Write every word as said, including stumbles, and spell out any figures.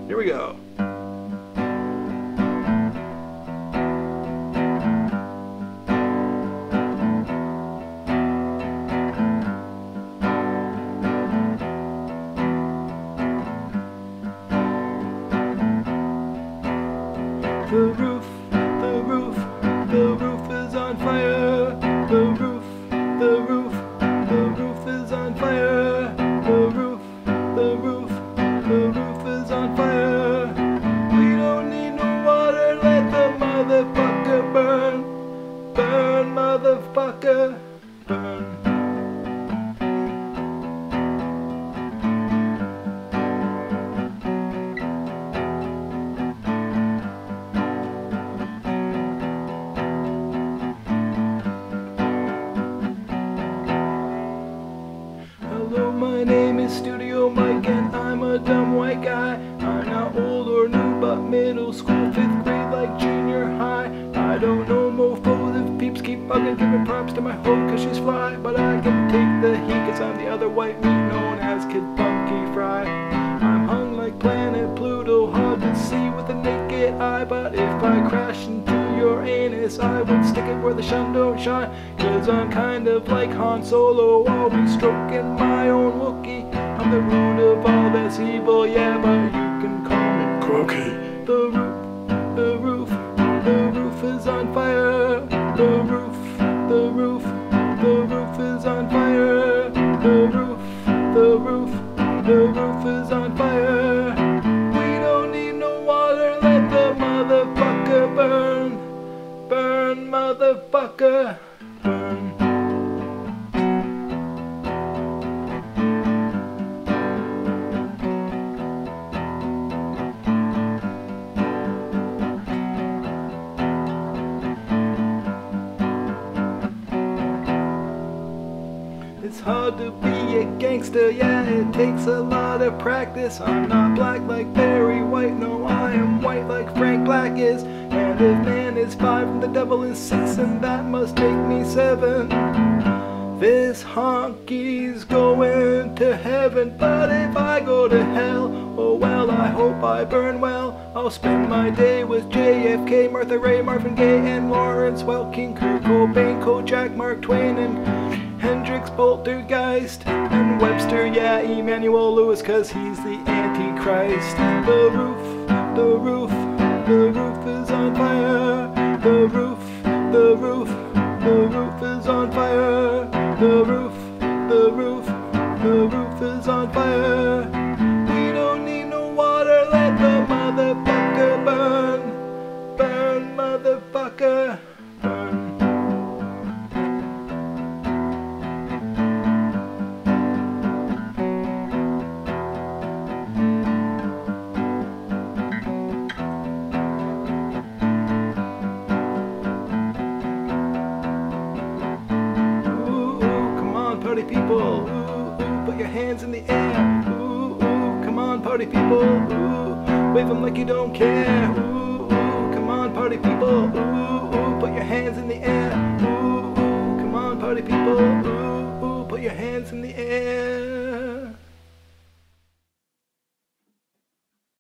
Here we go. The roof, the roof, the roof is on fire. The roof, the roof, the roof is on fire. The roof, the roof, the roof is on fire. We don't need no water, let the motherfucker burn. Burn, motherfucker, burn. Hello, my name is Studio Mike and I'm a dumb white guy. I'm not old or new, but middle school, fifth grade like junior high. I don't know mofos if peeps keep bugging, giving props to my hoe cause she's fly. But I can take the heat cause I'm the other white meat known as Kid Funky Fry. I'm hung like planet Pluto, hard to see with the naked eye. But if I crash into your anus, I would stick it where the sun don't shine. Cause I'm kind of like Han Solo, always stroking my own Wookiee. I'm the root of all that's evil, yeah, but you can call me Cookie. The roof, the roof, the roof is on fire. The roof, the roof, the roof is on fire. The roof, the roof, the roof is on fire. We don't need no water, let the motherfucker burn. Burn, motherfucker, burn. It's hard to be a gangster, yeah, it takes a lot of practice. I'm not black like Barry White, no, I am white like Frank Black is. And if man is five and the devil is six, and that must make me seven. This honky's going to heaven, but if I go to hell, oh well, I hope I burn well. I'll spend my day with J F K, Martha Ray, Marvin Gaye, and Lawrence Welking, Kurt Cobain, Kojak, Mark Twain, and Hendrix, Poltergeist, and Webster, yeah, Emmanuel Lewis, cause he's the Antichrist. The roof, the roof, the roof is on fire. The roof, the roof, the roof is on fire. The roof, the roof, the roof is on fire. We don't need no water, let the motherfucker burn. Burn, motherfucker, burn. Party people, ooh, ooh, put your hands in the air. Ooh, ooh, come on, party people, ooh, wave them like you don't care. Ooh, ooh, come on, party people, ooh, ooh, put your hands in the air. Ooh, ooh, come on, party people, ooh, ooh, put your hands in the air.